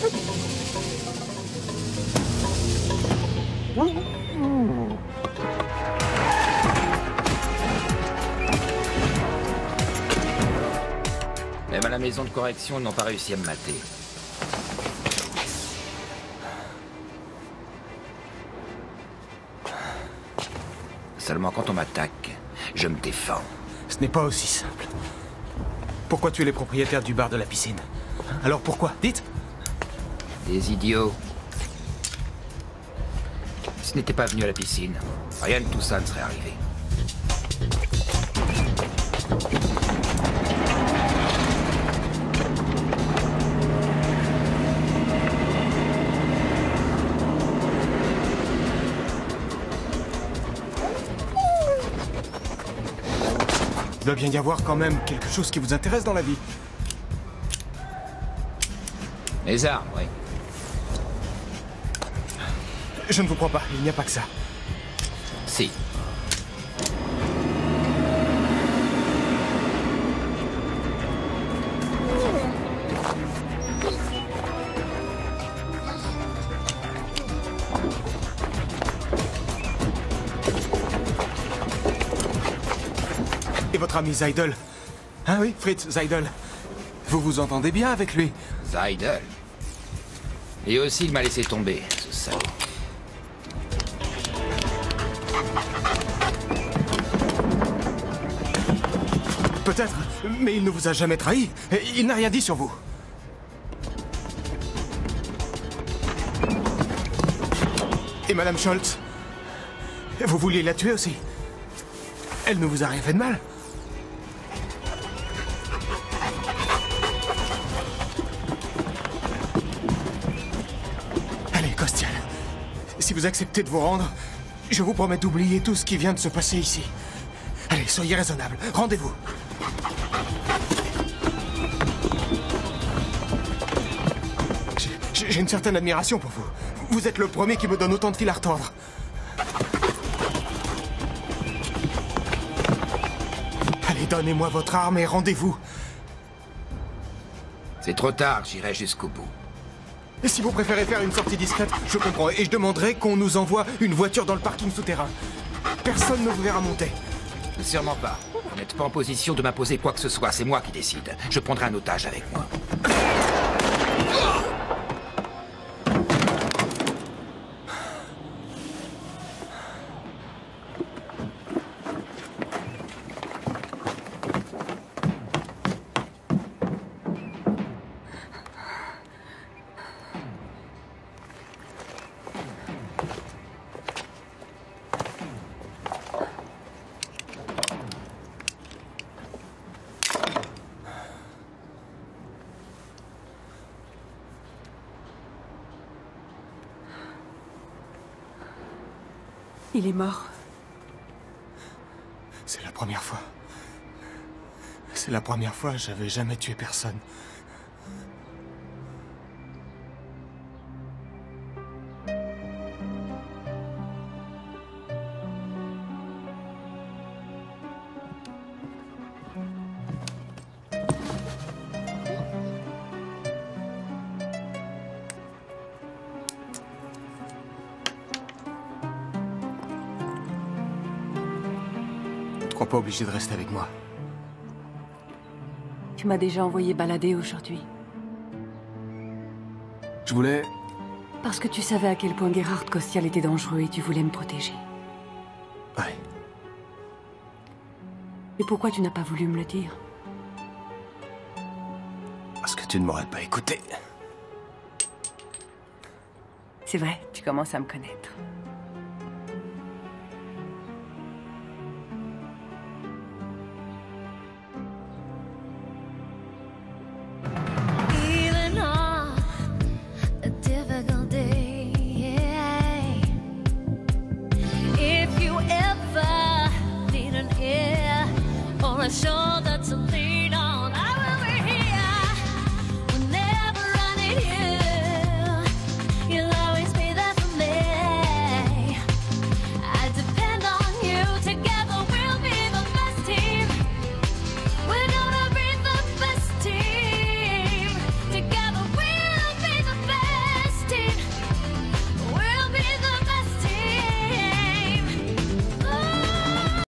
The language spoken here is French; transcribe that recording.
Même à la maison de correction, ils n'ont pas réussi à me mater. Seulement quand on m'attaque, je me défends. Ce n'est pas aussi simple. Pourquoi tuer les propriétaires du bar de la piscine? Alors pourquoi? Dites. Des idiots. Si n'était pas venu à la piscine, rien de tout ça ne serait arrivé. Il doit bien y avoir quand même quelque chose qui vous intéresse dans la vie. Les armes, oui. Je ne vous crois pas, il n'y a pas que ça. Si. Et votre ami Zeidel? Ah oui, Fritz Zeidel. Vous vous entendez bien avec lui? Zeidel. Et aussi, il m'a laissé tomber, ce salaud. Peut-être, mais il ne vous a jamais trahi. Il n'a rien dit sur vous. Et Madame Scholz? Vous vouliez la tuer aussi? Elle ne vous a rien fait de mal? Allez, Costial. Si vous acceptez de vous rendre, je vous promets d'oublier tout ce qui vient de se passer ici. Allez, soyez raisonnable. Rendez-vous. J'ai une certaine admiration pour vous. Vous êtes le premier qui me donne autant de fil à retordre. Allez, donnez-moi votre arme et rendez-vous. C'est trop tard, j'irai jusqu'au bout. Et si vous préférez faire une sortie discrète, je comprends. Et je demanderai qu'on nous envoie une voiture dans le parking souterrain. Personne ne vous verra monter. Sûrement pas. Vous n'êtes pas en position de m'imposer quoi que ce soit. C'est moi qui décide. Je prendrai un otage avec moi. Il est mort. C'est la première fois. C'est la première fois, j'avais jamais tué personne. Je ne crois pas obligé de rester avec moi. Tu m'as déjà envoyé balader aujourd'hui. Je voulais... Parce que tu savais à quel point Gerhard Costial était dangereux et tu voulais me protéger. Ouais. Et pourquoi tu n'as pas voulu me le dire? Parce que tu ne m'aurais pas écouté. C'est vrai, tu commences à me connaître. Shoulder